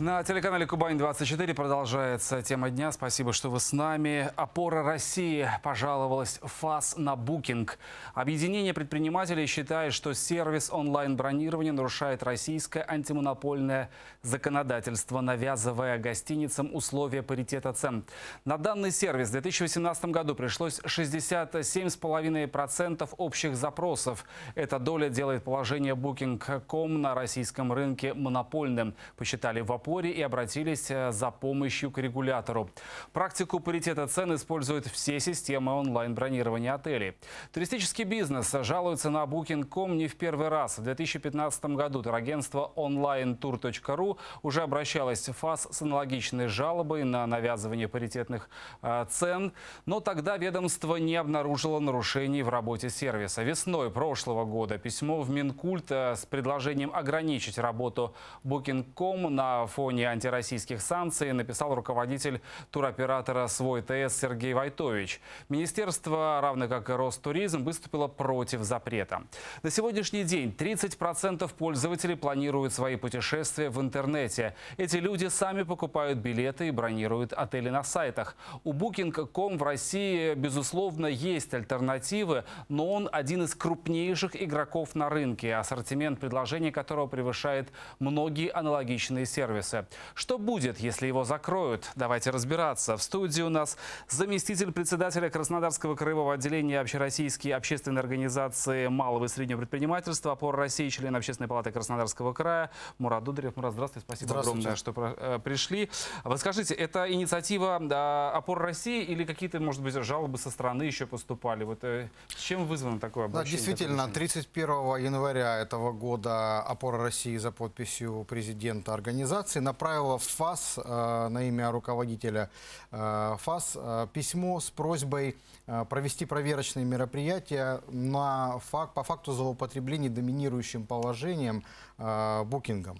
На телеканале Кубань-24 продолжается тема дня. Спасибо, что вы с нами. Опора России пожаловалась в ФАС на букинг. Объединение предпринимателей считает, что сервис онлайн-бронирования нарушает российское антимонопольное законодательство, навязывая гостиницам условия паритета цен. На данный сервис в 2018 году пришлось 67,5% общих запросов. Эта доля делает положение Booking.com на российском рынке монопольным, посчитали в опоре и обратились за помощью к регулятору. Практику паритета цен используют все системы онлайн-бронирования отелей. Туристический бизнес жалуется на Booking.com не в первый раз. В 2015 году турагентство onlinetour.ru уже обращалось в ФАС с аналогичной жалобой на навязывание паритетных цен, но тогда ведомство не обнаружило нарушений в работе сервиса. Весной прошлого года письмо в Минкульт с предложением ограничить работу Booking.com на фоне антироссийских санкций написал руководитель туроператора «Свой ТС» Сергей Войтович. Министерство, равно как и Ростуризм, выступило против запрета. На сегодняшний день 30% пользователей планируют свои путешествия в интернете. Эти люди сами покупают билеты и бронируют отели на сайтах. У Booking.com в России, безусловно, есть альтернативы, но он один из крупнейших игроков на рынке, ассортимент предложений которого превышает многие аналогичные сервисы. Что будет, если его закроют? Давайте разбираться. В студии у нас заместитель председателя Краснодарского краевого отделения общероссийской общественной организации малого и среднего предпринимательства «Опора России», член Общественной палаты Краснодарского края Мурат Дударев. Мурат, здравствуйте. Спасибо огромное, что пришли. Вы скажите, это инициатива «Опора России» или какие-то, может быть, жалобы со стороны еще поступали? Вот с чем вызвано такое обращение? Да, действительно, 31 января этого года «Опора России» за подписью президента организации направила в ФАС на имя руководителя ФАС письмо с просьбой провести проверочные мероприятия по факту злоупотребления доминирующим положением букингом.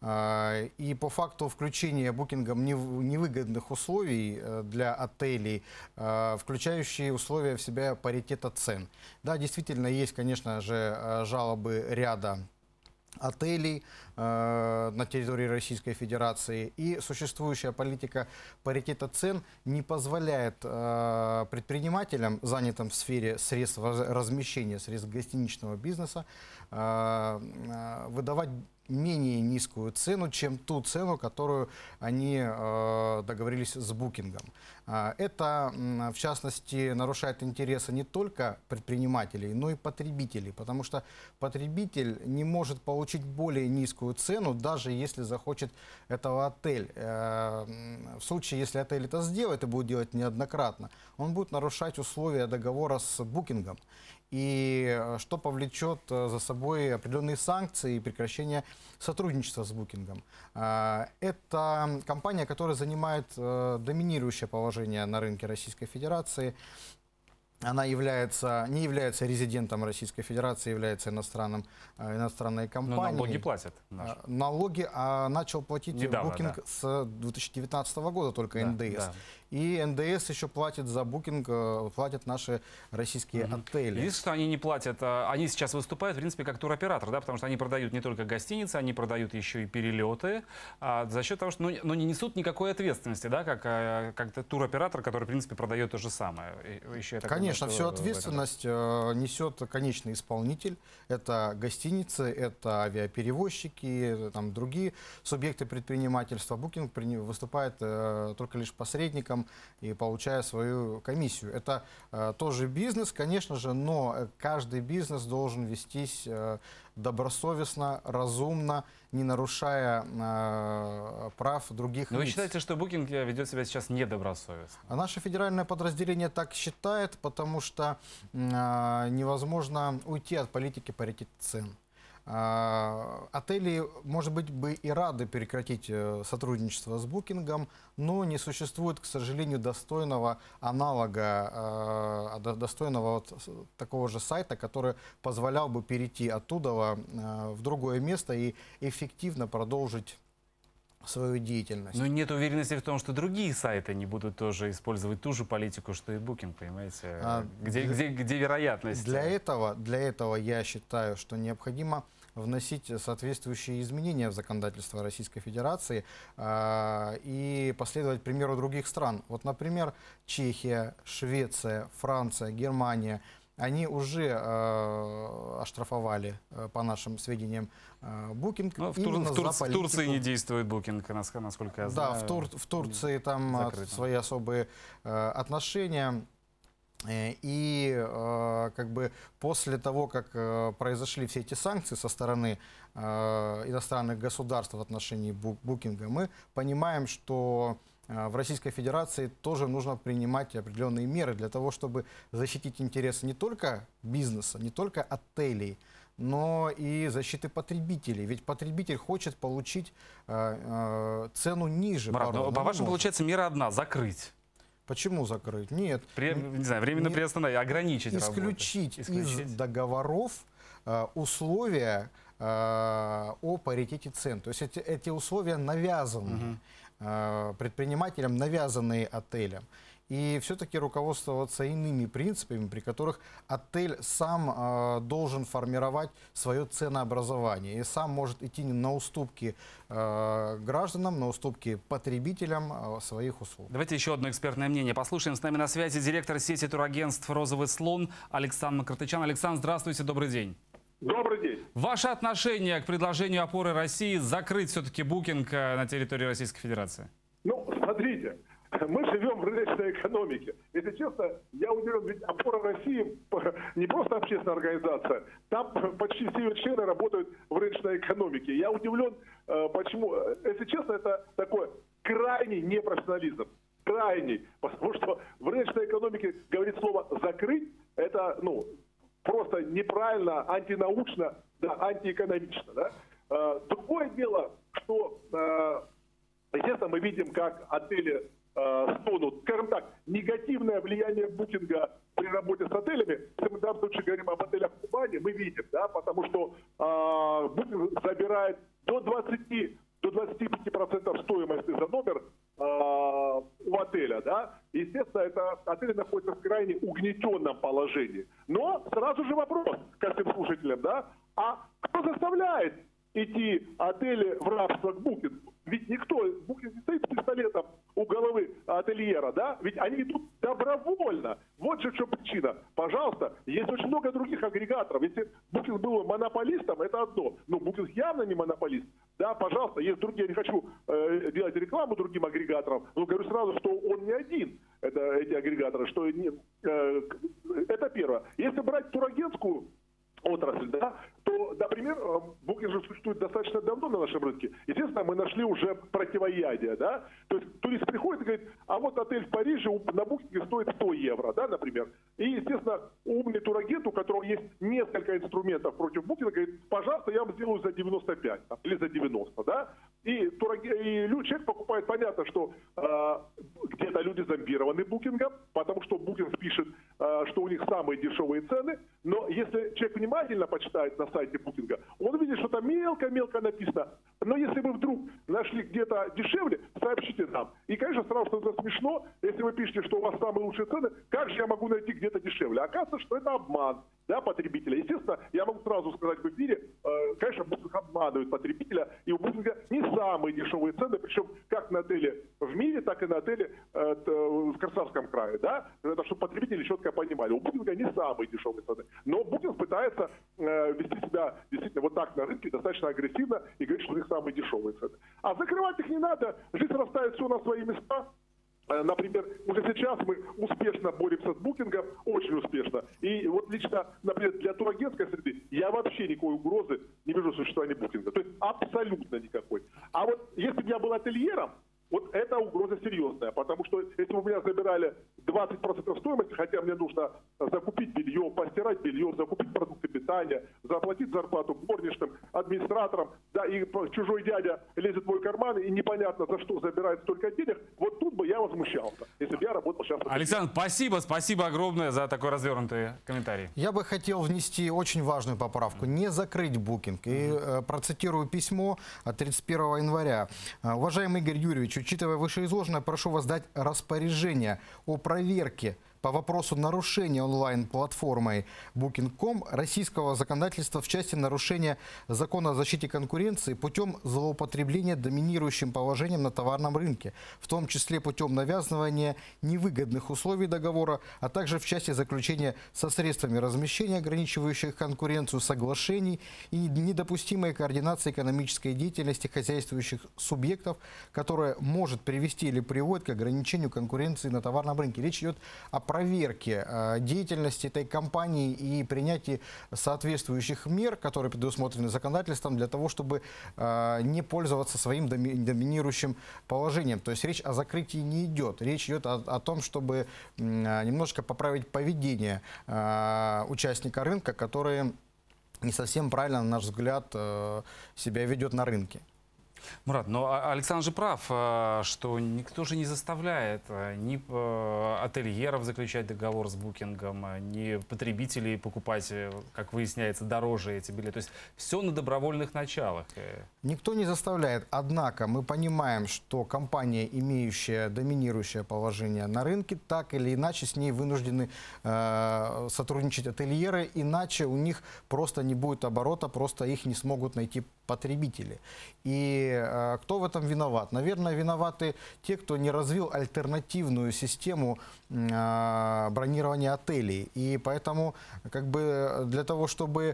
И по факту включения букингом невыгодных условий для отелей, включающие условия в себя паритета цен. Да, действительно, есть, конечно же, жалобы ряда отелей на территории Российской Федерации. И существующая политика паритета цен не позволяет предпринимателям, занятым в сфере средств размещения, средств гостиничного бизнеса, выдавать менее низкую цену, чем ту цену, которую они договорились с букингом. Это, в частности, нарушает интересы не только предпринимателей, но и потребителей, потому что потребитель не может получить более низкую цену, даже если захочет этого отель. В случае, если отель это сделает и будет делать неоднократно, он будет нарушать условия договора с букингом. И что повлечет за собой определенные санкции и прекращение сотрудничества с букингом. Это компания, которая занимает доминирующее положение на рынке Российской Федерации. Она не является резидентом Российской Федерации, является иностранной компанией. Но налоги платят. Налоги начал платить букинг с 2019 года, только НДС. Да. И НДС еще платит за букинг, платят наши российские отели. Единственное, что они не платят, они сейчас выступают, в принципе, как туроператор, да, потому что они продают не только гостиницы, они продают еще и перелеты, за счет того, что не несут никакой ответственности, да, как туроператор, который, в принципе, продает то же самое. Еще, конечно, всю ответственность несет конечный исполнитель. Это гостиницы, это авиаперевозчики, там, другие субъекты предпринимательства. Букинг выступает только лишь посредником и получая свою комиссию. Это тоже бизнес, конечно же, но каждый бизнес должен вестись добросовестно, разумно, не нарушая прав других лиц. Но вы считаете, что Booking ведет себя сейчас недобросовестно? А наше федеральное подразделение так считает, потому что невозможно уйти от политики паритета цен. Отели, может быть, бы и рады прекратить сотрудничество с букингом, но не существует, к сожалению, достойного аналога, достойного такого же сайта, который позволял бы перейти оттуда в другое место и эффективно продолжить свою деятельность. Но нет уверенности в том, что другие сайты не будут тоже использовать ту же политику, что и Booking, понимаете? Где вероятность? Для этого я считаю, что необходимо вносить соответствующие изменения в законодательство Российской Федерации и последовать примеру других стран. Вот, например, Чехия, Швеция, Франция, Германия. Они уже оштрафовали, по нашим сведениям, Booking. В Турции не действует Booking, насколько я знаю. Да, в Турции там свои особые отношения. И как бы после того, как произошли все эти санкции со стороны иностранных государств в отношении Booking, мы понимаем, что в Российской Федерации тоже нужно принимать определенные меры для того, чтобы защитить интересы не только бизнеса, не только отелей, но и защиты потребителей. Ведь потребитель хочет получить цену ниже. Марат, по-вашему, получается, мера одна – закрыть. Почему закрыть? Нет. Не знаю, временно приостановить, ограничить исключить из договоров условия о паритете цен. То есть эти условия навязаны предпринимателям, навязанные отелям. И все-таки руководствоваться иными принципами, при которых отель сам должен формировать свое ценообразование и сам может идти на уступки гражданам, на уступки потребителям своих услуг. Давайте еще одно экспертное мнение послушаем. С нами на связи директор сети турагентств «Розовый слон» Александр Макартычян. Александр, здравствуйте, добрый день. Добрый день. Ваше отношение к предложению опоры России закрыть все-таки Booking на территории Российской Федерации? Ну, смотрите, мы живем в рыночной экономике. Если честно, я удивлен, ведь опора России не просто общественная организация, там почти все ее члены работают в рыночной экономике. Я удивлен, почему. Если честно, это такой крайний непрофессионализм. Крайний. Потому что в рыночной экономике говорить слово «закрыть» это, ну, просто неправильно, антинаучно, да, антиэкономично. Да? Другое дело, что, естественно, мы видим, как отели стонут. Скажем так, негативное влияние Букинга при работе с отелями, если мы в данном случае говорим об отелях в Кубани, мы видим, да, потому что Booking забирает до 25% стоимости за номер у отеля, да, естественно, это отели находятся в крайне угнетенном положении. Но сразу же вопрос ко всем слушателям, да, а кто заставляет идти отели в рабство к Букингу? Ведь никто, Booking не стоит с пистолетом у головы ательера, да, ведь они идут добровольно. Вот же в чем причина. Пожалуйста, есть очень много других агрегаторов. Если Booking был монополистом, это одно. Но Booking явно не монополист. Да, пожалуйста, есть другие. Я не хочу делать рекламу другим агрегаторам, но говорю сразу, что он не один, эти агрегаторы. Что это первое. Если брать турагентскую отрасль, да, то, например, Booking же существует достаточно давно на нашем рынке. Естественно, мы нашли уже противоядие, да. То есть турист приходит и говорит, а вот отель в Париже на Booking стоит 100 евро, да, например. И, естественно, умный турагент, у которого есть несколько инструментов против Booking, говорит, пожалуйста, я вам сделаю за 95 или за 90, да. И человек покупает, понятно, что где-то люди зомбированы Booking, потому что Booking пишет, что у них самые дешевые цены, но если человек внимательно почитает на сайте Booking, он видит, что там мелко-мелко написано. Но если вы вдруг нашли где-то дешевле, сообщите нам. И, конечно, сразу становится смешно, если вы пишете, что у вас самые лучшие цены, как же я могу найти где-то дешевле? Оказывается, что это обман, да, потребителя. Естественно, я могу сразу сказать в эфире, конечно, Booking обманывает потребителя, и у Booking не самые дешевые цены, причем как на отеле в мире, так и на отеле в Краснодарском крае, да, это чтобы потребители четко понимали. У Booking не самые дешевые цены, но Booking пытается вести себя действительно вот так на рынке, достаточно агрессивно, и говорит, что у них самые дешевые цены. А закрывать их не надо, жизнь расставит все на свои места. Например, уже сейчас мы успешно боремся с Booking, очень успешно. И вот лично, например, для турагентской среды я вообще никакой угрозы не вижу существования Booking. То есть абсолютно никакой. А вот если бы я был ательером, вот эта угроза серьезная, потому что если у меня забирали 20% стоимости, хотя мне нужно закупить белье, постирать белье, закупить продукты питания, заплатить зарплату горничным, администраторам, да, и чужой дядя лезет в мой карман и непонятно за что забирает столько денег, вот тут бы я возмущался, если бы я работал сейчас. Александр, спасибо огромное за такой развернутый комментарий. Я бы хотел внести очень важную поправку. Не закрыть букинг. И процитирую письмо от 31 января. Уважаемый Игорь Юрьевич, учитывая вышеизложенное, прошу вас дать распоряжение о проверке по вопросу нарушения онлайн-платформой Booking.com российского законодательства в части нарушения закона о защите конкуренции путем злоупотребления доминирующим положением на товарном рынке, в том числе путем навязывания невыгодных условий договора, а также в части заключения со средствами размещения, ограничивающих конкуренцию, соглашений и недопустимой координации экономической деятельности хозяйствующих субъектов, которая может привести или приводит к ограничению конкуренции на товарном рынке. Речь идет о проверке деятельности этой компании и принятии соответствующих мер, которые предусмотрены законодательством, для того, чтобы не пользоваться своим доминирующим положением. То есть речь о закрытии не идет. Речь идет о том, чтобы немножко поправить поведение участника рынка, который не совсем правильно, на наш взгляд, себя ведет на рынке. Мурат, но Александр же прав, что никто же не заставляет ни ательеров заключать договор с букингом, ни потребителей покупать, как выясняется, дороже эти билеты. То есть все на добровольных началах. Никто не заставляет. Однако мы понимаем, что компания, имеющая доминирующее положение на рынке, так или иначе с ней вынуждены сотрудничать ательеры, иначе у них просто не будет оборота, просто их не смогут найти потребители. И кто в этом виноват? Наверное, виноваты те, кто не развил альтернативную систему бронирования отелей. И поэтому как бы для того, чтобы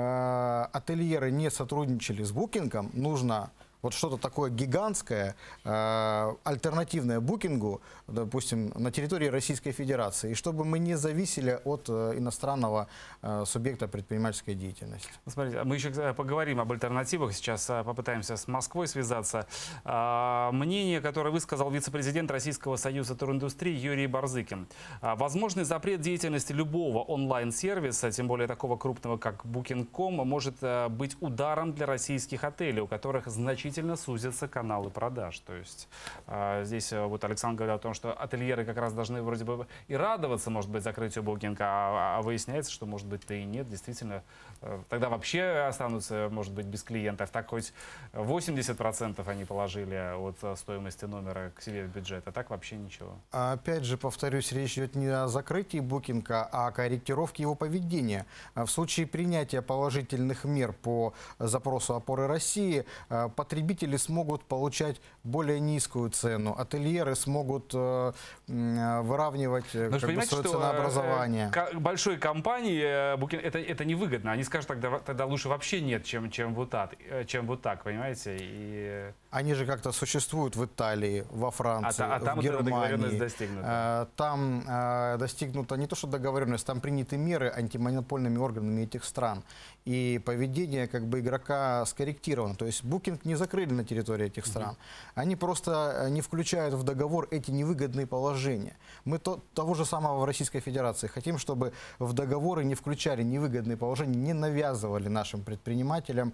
ательеры не сотрудничали с букингом, нужно вот что-то такое гигантское, альтернативное букингу, допустим, на территории Российской Федерации, и чтобы мы не зависели от иностранного субъекта предпринимательской деятельности. Смотрите, мы еще поговорим об альтернативах. Сейчас попытаемся с Москвой связаться. Мнение, которое высказал вице-президент Российского союза туриндустрии Юрий Барзыкин. Возможный запрет деятельности любого онлайн-сервиса, тем более такого крупного, как Booking.com, может быть ударом для российских отелей, у которых значительно сузятся каналы продаж. То есть здесь вот Александр говорил о том, что ательеры как раз должны вроде бы и радоваться, может быть, закрытию букинга, а выясняется, что, может быть, то и нет. Действительно, тогда вообще останутся, может быть, без клиентов. Так хоть 80% они положили от стоимости номера к себе в бюджет, а так вообще ничего. Опять же, повторюсь, речь идет не о закрытии букинга, а о корректировке его поведения. В случае принятия положительных мер по запросу «Опоры России» потребители смогут получать более низкую цену, ательеры смогут выравнивать свое ценообразование. Большой компании это невыгодно. Они скажут, тогда лучше вообще нет, чем вот так, понимаете? И... Они же как-то существуют в Италии, во Франции, там в Германии. договоренность достигнута. Там достигнута не то что договоренность, там приняты меры антимонопольными органами этих стран. И поведение как бы игрока скорректировано. То есть букинг не закрыли на территории этих стран. Они просто не включают в договор эти невыгодные положения. Мы того же самого в Российской Федерации хотим, чтобы в договоры не включали невыгодные положения, не навязывали нашим предпринимателям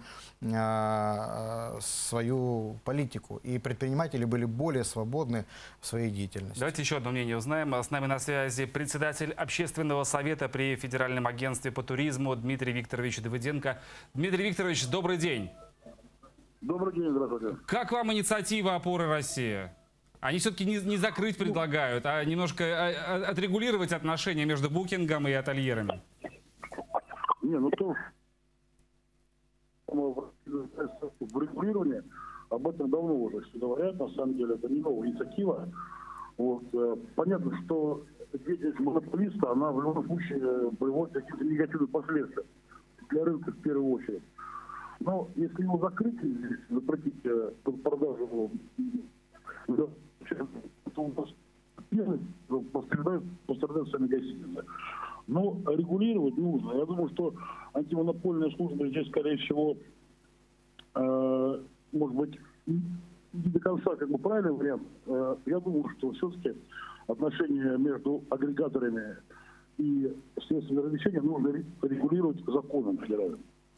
свою политику. И предприниматели были более свободны в своей деятельности. Давайте еще одно мнение узнаем. С нами на связи председатель Общественного совета при Федеральном агентстве по туризму Дмитрий Викторович Давыденко. Дмитрий Викторович, добрый день. Добрый день, здравствуйте. Как вам инициатива «Опоры России»? Они все-таки не закрыть предлагают, а немножко отрегулировать отношения между букингом и ательерами. Не, ну то в регулировании об этом давно уже все говорят, на самом деле это не новая инициатива. Вот, понятно, что деятельность монополиста, она в любом случае приводит к каким-то негативным последствиям для рынка в первую очередь. Но если его закрыть, запретить продажу, то у нас пострадают сами гостиницы. Но регулировать нужно. Я думаю, что антимонопольная служба здесь, скорее всего, может быть, не до конца как бы правильный вариант. Я думаю, что все-таки отношения между агрегаторами и средствами размещения нужно регулировать законом федеральным.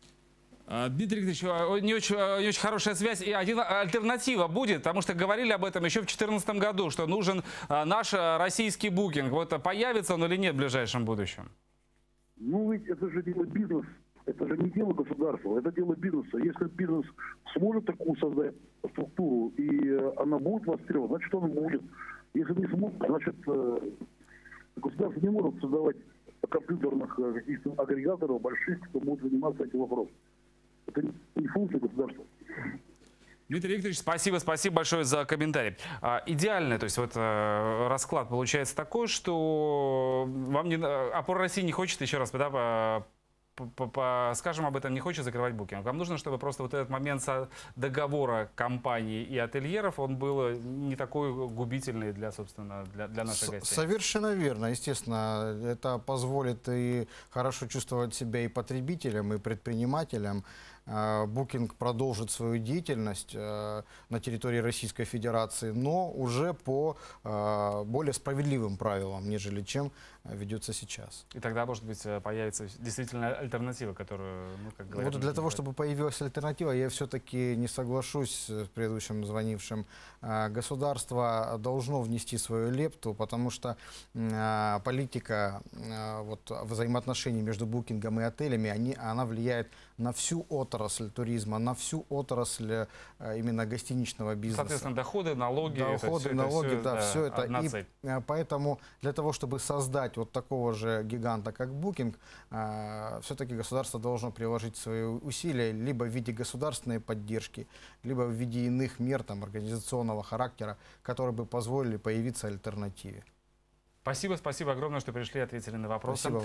Дмитрий Викторович, не очень хорошая связь. И альтернатива будет, потому что говорили об этом еще в 2014 году, что нужен наш российский букинг. Вот появится он или нет в ближайшем будущем? Ну, ведь это же дело бизнеса. Это же не дело государства, это дело бизнеса. Если бизнес сможет такую создать структуру, и она будет востребована, значит, он будет. Если не сможет, значит, государство не может создавать компьютерных каких-то агрегаторов больших, кто будет заниматься этим вопросом. Это не функция государства. Дмитрий Викторович, спасибо большое за комментарий. Идеальный, то есть вот расклад получается такой, что вам опора России не хочет, еще раз, да, скажем об этом, не хочет закрывать букинг. Вам нужно, чтобы просто вот этот момент договора компаний и ательеров, он был не такой губительный для, собственно, для наших гостей. Совершенно верно. Естественно, это позволит и хорошо чувствовать себя и потребителям, и предпринимателям. Букинг продолжит свою деятельность на территории Российской Федерации, но уже по более справедливым правилам, нежели чем ведется сейчас. И тогда, может быть, появится действительно альтернатива, которую, ну, как говорят... Вот для того, чтобы появилась альтернатива, я все-таки не соглашусь с предыдущим звонившим. Государство должно внести свою лепту, потому что политика вот, взаимоотношений между букингом и отелями, она влияет на всю отрасль туризма, на всю отрасль именно гостиничного бизнеса. Соответственно, доходы, налоги. Все это. И поэтому для того, чтобы создать вот такого же гиганта, как букинг, все-таки государство должно приложить свои усилия либо в виде государственной поддержки, либо в виде иных мер там, организационного характера, которые бы позволили появиться альтернативе. Спасибо огромное, что пришли и ответили на вопросы. Спасибо.